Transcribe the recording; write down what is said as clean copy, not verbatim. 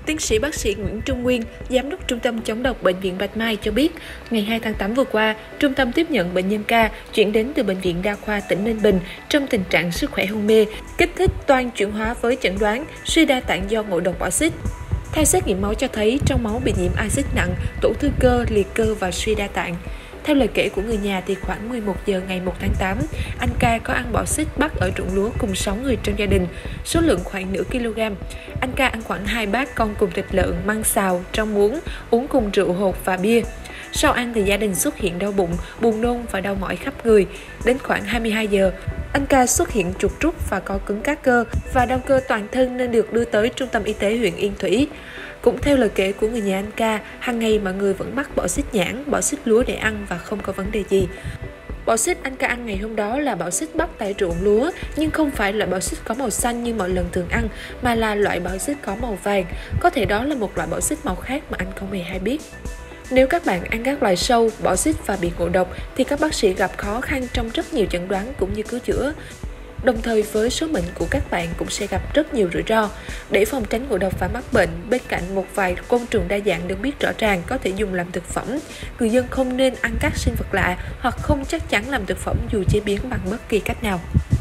Tiến sĩ bác sĩ Nguyễn Trung Nguyên, Giám đốc Trung tâm Chống độc Bệnh viện Bạch Mai cho biết, ngày 2 tháng 8 vừa qua, trung tâm tiếp nhận bệnh nhân K chuyển đến từ Bệnh viện Đa khoa tỉnh Ninh Bình trong tình trạng sức khỏe hôn mê, kích thích toan chuyển hóa với chẩn đoán suy đa tạng do ngộ độc axit. Theo xét nghiệm máu cho thấy, trong máu bị nhiễm axit nặng, tổn thương cơ, liệt cơ và suy đa tạng. Theo lời kể của người nhà thì khoảng 11 giờ ngày 1 tháng 8, anh K có ăn bọ xít bắt ở ruộng lúa cùng 6 người trong gia đình, số lượng khoảng nửa kg. Anh K ăn khoảng 2 bát con cùng thịt lợn, măng xào, rau muống, uống cùng rượu hột và bia. Sau ăn thì gia đình xuất hiện đau bụng, buồn nôn và đau mỏi khắp người. Đến khoảng 22 giờ, anh K xuất hiện chuột rút và co cứng các cơ và đau cơ toàn thân nên được đưa tới trung tâm y tế huyện Yên Thủy. Cũng theo lời kể của người nhà anh K, hàng ngày mọi người vẫn bắt bọ xít nhãn, bọ xít lúa để ăn và không có vấn đề gì. Bọ xít anh K ăn ngày hôm đó là bọ xít bắt tại ruộng lúa, nhưng không phải loại bọ xít có màu xanh như mọi lần thường ăn, mà là loại bọ xít có màu vàng. Có thể đó là một loại bọ xít màu khác mà anh không hề hay biết. Nếu các bạn ăn các loài sâu, bọ xít và bị ngộ độc thì các bác sĩ gặp khó khăn trong rất nhiều chẩn đoán cũng như cứu chữa. Đồng thời với số mệnh của các bạn cũng sẽ gặp rất nhiều rủi ro. Để phòng tránh ngộ độc và mắc bệnh, bên cạnh một vài côn trùng đa dạng được biết rõ ràng có thể dùng làm thực phẩm, người dân không nên ăn các sinh vật lạ hoặc không chắc chắn làm thực phẩm dù chế biến bằng bất kỳ cách nào.